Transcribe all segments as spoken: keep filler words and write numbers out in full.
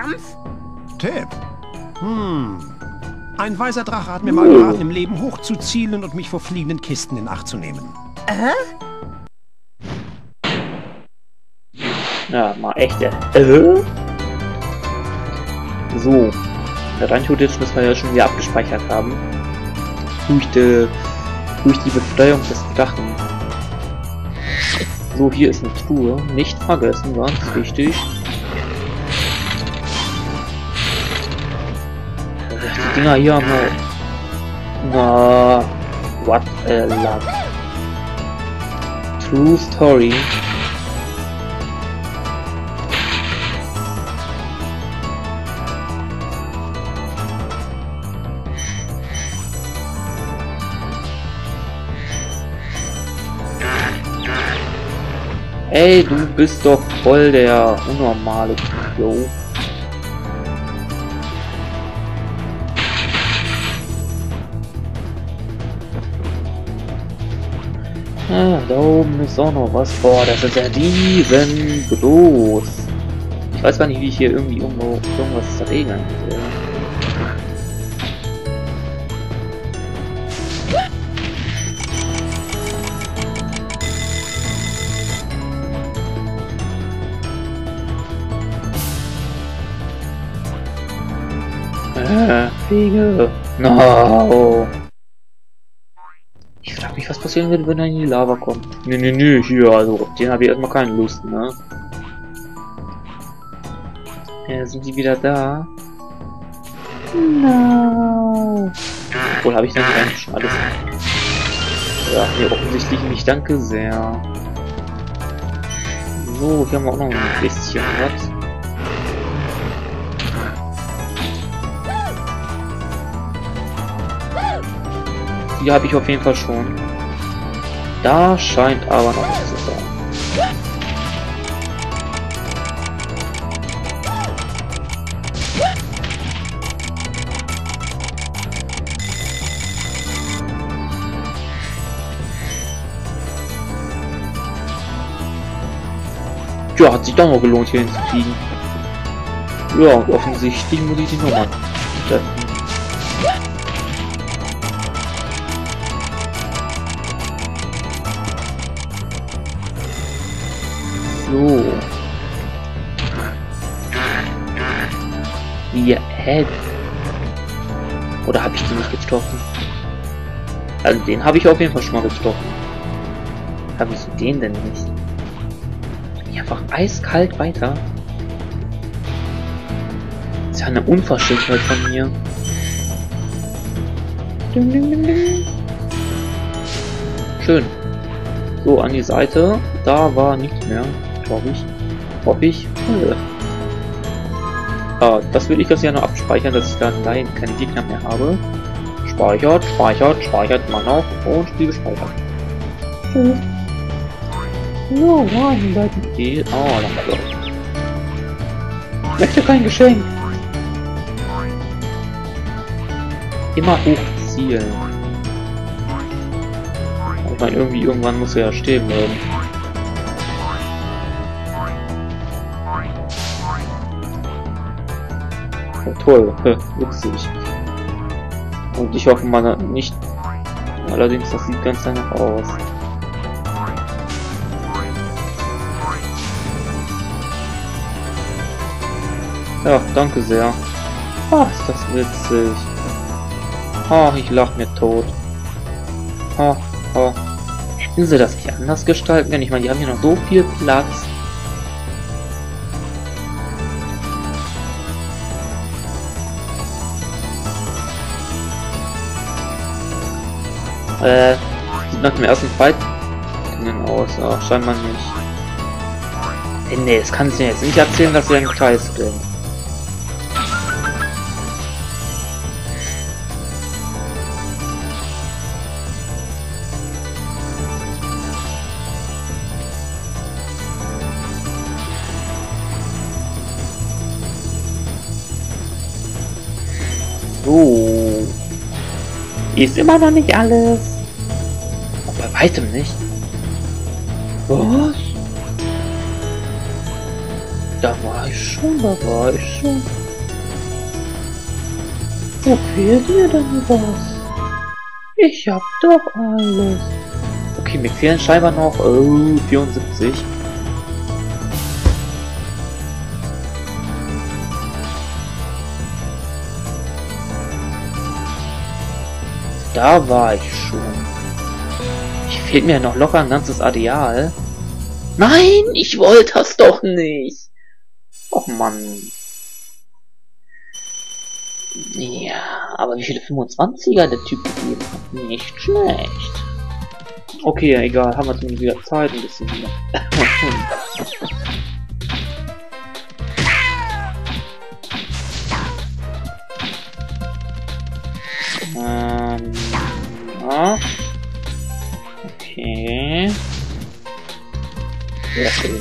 Kampf? Tipp? Hm. Ein weiser Drache hat mir mal geraten, im Leben hochzuzielen und mich vor fliegenden Kisten in Acht zu nehmen. Aha. Ja, mal echt, ja. Äh? So. Rein theoretisch müssen wir ja schon wieder abgespeichert haben. Durch die, durch die Befreiung des Drachen. So, hier ist eine Truhe. Nicht vergessen, ganz wichtig. Die Dinger hier haben wir... Na... What a luck. True Story. Ey, du bist doch voll der unnormale Klo. Ah, da oben ist auch noch was. Boah, das ist ja riesengroß. Ich weiß gar nicht, wie ich hier irgendwie irgendwo irgendwas regeln will. Äh, Fliege. No. Ich frag mich, was passieren wird, wenn er in die Lava kommt. Nee, nee, nee, hier, also, den habe ich erstmal keine Lust, ne? Ja, sind die wieder da? No. Obwohl, habe ich dann eigentlich schon alles... Ja, nee, offensichtlich nicht, danke sehr. So, hier haben wir auch noch ein bisschen was. Die habe ich auf jeden Fall schon. Da scheint aber noch was zu sein. Ja, hat sich doch noch gelohnt, hier hinzufliegen. Ja, und offensichtlich muss ich die Nummer treffen. So. Wie, hä? Oder habe ich die nicht getroffen? Also den habe ich auf jeden Fall schon mal getroffen. Habe ich den denn nicht? Ja, einfach eiskalt weiter. Das ist ja eine Unverschämtheit von mir. Schön. So, an die Seite. Da war nichts mehr, glaube ich. Hoffe ich. Ah, das will ich das ja noch abspeichern, dass ich dann nein, keine Gegner mehr habe. Speichert, speichert, speichert man auf und Spiel gespeichert. Tschüss. No, nein, Leute. Die. Oh, danke. Ich möchte kein Geschenk. Immer hoch zielen. Ich meine, irgendwie irgendwann muss er ja stehen bleiben. Oh, toll, witzig. Und ich hoffe mal nicht. Allerdings, das sieht ganz danach aus. Ja, danke sehr. Ach, ist das witzig. Ach, ich lach mir tot. Ach, ach. Hätten sie das nicht anders gestalten können? Ich meine, die haben hier noch so viel Platz. Äh, sieht nach dem ersten Fight aus. Ach, scheinbar nicht. Hey, nee, das kann ich mir jetzt nicht erzählen, dass wir einen Kreis sind. So. Ist immer noch nicht alles. Aber bei weitem nicht. Was? Da war war ich schon, da war ich schon. Wo fehlt mir denn was? Ich hab doch alles. Okay, mir fehlen scheinbar noch oh, vierundsiebzig. Da war ich schon. Ich fehlt mir noch locker ein ganzes Areal. Nein, ich wollte das doch nicht. Och Mann. Ja, aber wie viele fünfundzwanziger der Typ gegeben hat? Nicht schlecht. Okay, egal, haben wir zumindest wieder Zeit, ein bisschen wieder. ähm, ja. Okay. Sehr schön.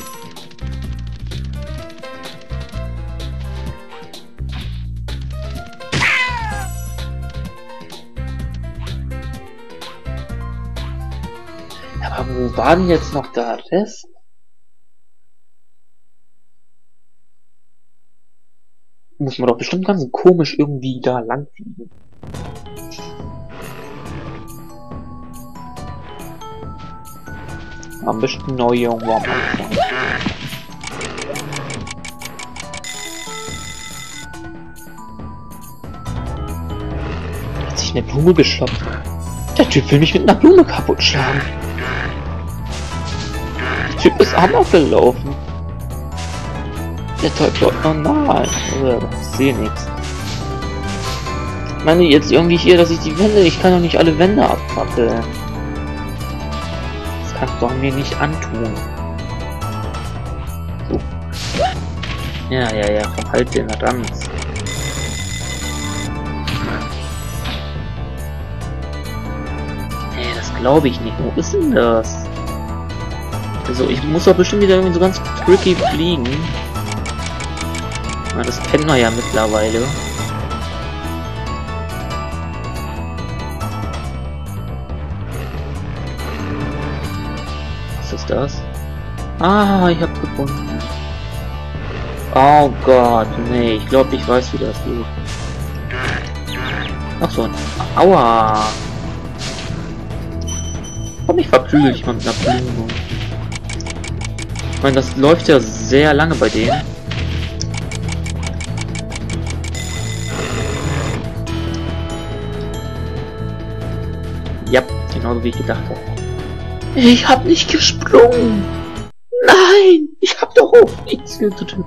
Aber wo war denn jetzt noch der Rest? Muss man doch bestimmt ganz komisch irgendwie da lang fliegen. Am besten neu irgendwo am Anfang. Hat sich eine Blume geschlappt. Der Typ will mich mit einer Blume kaputt schlagen. Der Typ ist Amok gelaufen. Der Teufel läuft normal. Ich sehe nichts. Ich meine jetzt irgendwie hier, dass ich die Wände... Ich kann doch nicht alle Wände abfackeln. Das kannst du doch mir nicht antun. So. Ja, ja, ja. Komm, halt den Ranz. Nee, das glaube ich nicht. Wo ist denn das? Also, ich muss doch bestimmt wieder irgendwie so ganz tricky fliegen. Na, das kennen wir ja mittlerweile. Was ist das? Ah, ich hab's gefunden. Oh Gott, nee, ich glaube, ich weiß, wie das geht. Ach so, aua. Komm, ich verprügel dich mal mit einer Blume. Ich meine, das läuft ja sehr lange bei denen. Ja, genauso wie ich gedacht habe. Ich hab nicht gesprungen. Nein, ich hab doch auf nichts gedrückt.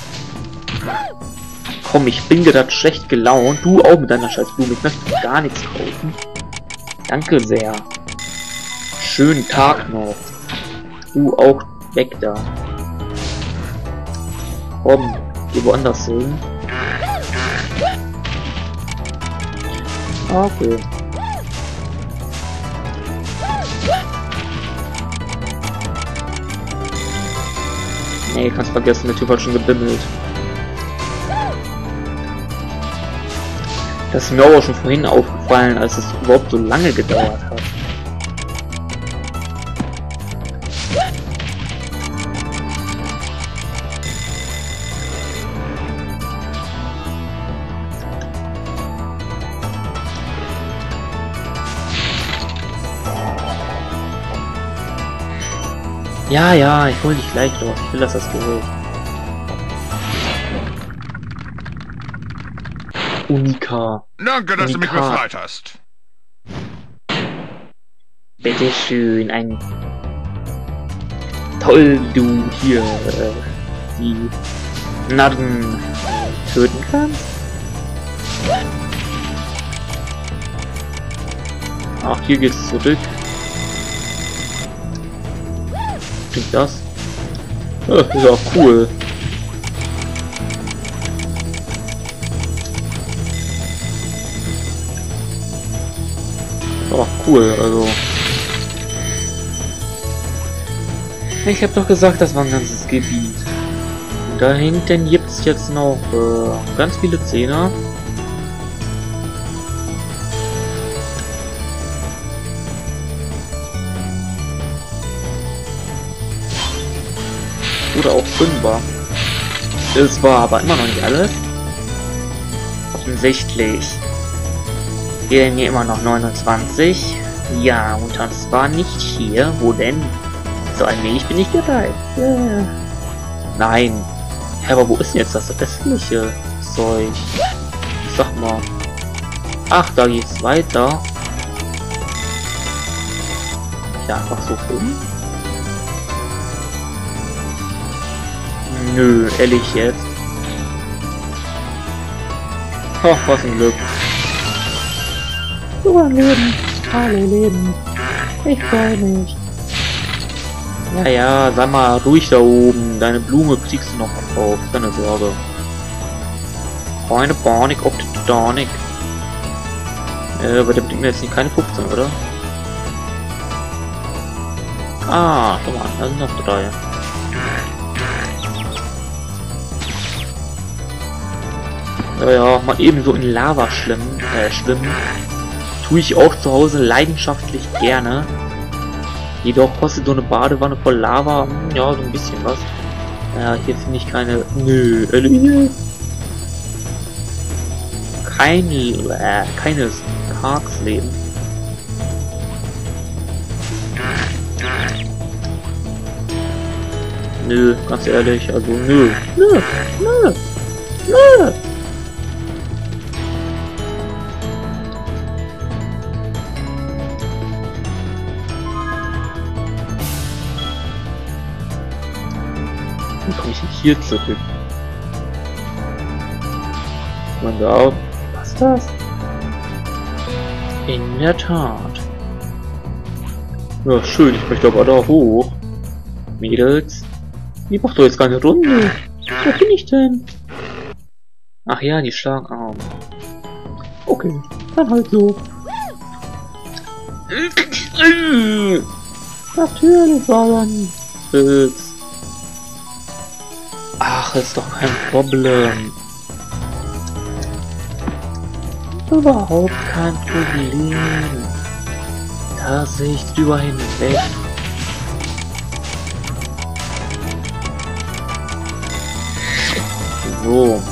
Komm, ich bin gerade schlecht gelaunt. Du auch mit deiner scheiß Blume. Ich möchte gar nichts kaufen. Danke sehr. Schönen Tag noch. Du auch weg da. Komm, geh woanders hin. Okay. Nee, kannst vergessen, der Typ hat schon gebimmelt. Das ist mir auch schon vorhin aufgefallen, als es überhaupt so lange gedauert hat. Ja, ja, ich hol dich gleich los. Ich will, dass das geht. Unika. Danke, dass Unika. du mich befreit hast. Bitteschön, ein... Toll, du hier äh, die Narren töten kannst. Ach, hier geht's zurück. Klingt das? Oh, ist auch cool. Ist auch cool, also. Ich hab doch gesagt, das war ein ganzes Gebiet. Und da hinten gibt's jetzt noch äh, ganz viele Zehner. Oder auch Fünfer. Es war aber immer noch nicht alles. Offensichtlich fehlen mir immer noch neunundzwanzig. Ja, und das war nicht hier. Wo denn? So allmählich bin ich bereit. Yeah. Nein. Ja, aber wo ist denn jetzt das restliche Zeug? Sag mal. Ach, da geht's weiter. Ja, einfach so rum. Nö, ehrlich jetzt. Ach, was ein Glück. Super Leben, hallo Leben. Ich freue mich. Ja, ja, sei mal ruhig da oben. Deine Blume kriegst du noch auf. Keine Sorge. Keine Panik auf die Titanic. Äh, aber der bringt mir jetzt nicht keine fünfzehn, oder? Ah, guck mal, da sind noch drei. Ja, ja, mal eben so in Lava schwimmen, äh, schwimmen. Tue ich auch zu Hause leidenschaftlich gerne. Jedoch kostet so eine Badewanne voll Lava, ja, so ein bisschen was. Ja, hier finde ich keine... Nö, äh, kein... Äh, keines Parksleben. Nö, ganz ehrlich, also nö. Nö, nö, nö. Wie komme ich denn hier zurück? Man da. Was ist das? In der Tat. Ja, schön, ich möchte aber da hoch. Mädels. Wie macht doch jetzt keine Runde? Wo bin ich denn? Ach ja, die Schlagarm. Okay, dann halt so. Natürlich war dann. Pilz. Ach, ist doch kein Problem. Überhaupt kein Problem. Da sehe ich drüber hinweg. So.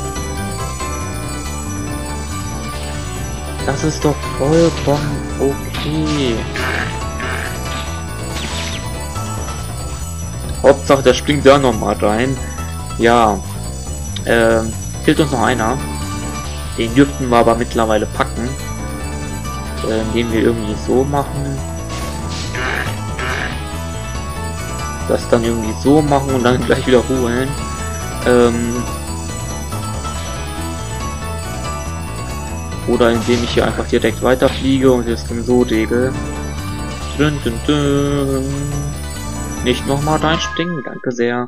Das ist doch vollkommen okay. Hauptsache, der springt da nochmal rein. Ja. Ähm, fehlt uns noch einer. Den dürften wir aber mittlerweile packen. Äh, indem wir irgendwie so machen. Das dann irgendwie so machen und dann gleich wieder holen. Ähm, oder indem ich hier einfach direkt weiterfliege und es dann so regel. Dün, dün, dün. Nicht nochmal reinspringen, danke sehr.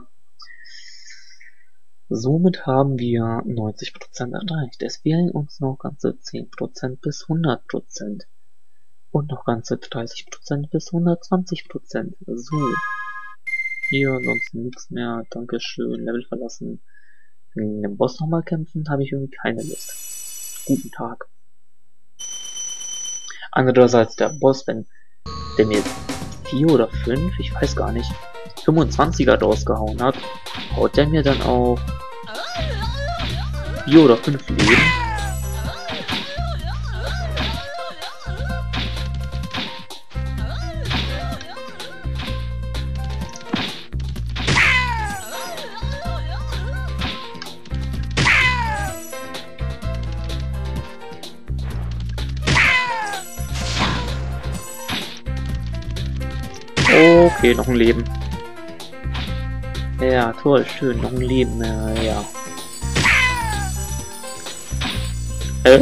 Somit haben wir neunzig Prozent erreicht. Es fehlen uns noch ganze zehn Prozent bis hundert Prozent. Und noch ganze dreißig Prozent bis hundertzwanzig Prozent. So. Hier sonst nichts mehr. Dankeschön. Level verlassen. Gegen den Boss nochmal kämpfen, habe ich irgendwie keine Lust. Guten Tag. Andererseits der Boss, wenn der mir vier oder fünf, ich weiß gar nicht, fünfundzwanziger rausgehauen hat, haut der mir dann auch vier oder fünf Leben. Okay, noch ein Leben. Ja, toll, schön, noch ein Leben, äh, ja. Äh.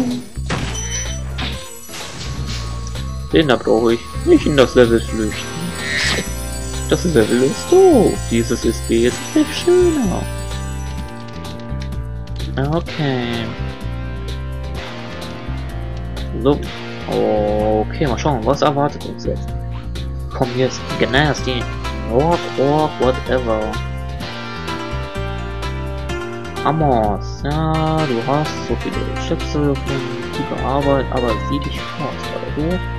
Den da brauche ich. Nicht in das Level flüchten. Das Level ist doof. Dieses ist wesentlich schöner. Okay. So. Okay, mal schauen, was erwartet uns jetzt. Komm, jetzt Gnasty. Rock, Rock, whatever. Amos, ja, du hast so viele Schätze von tiefer Arbeit, aber sieh dich fort, oder du?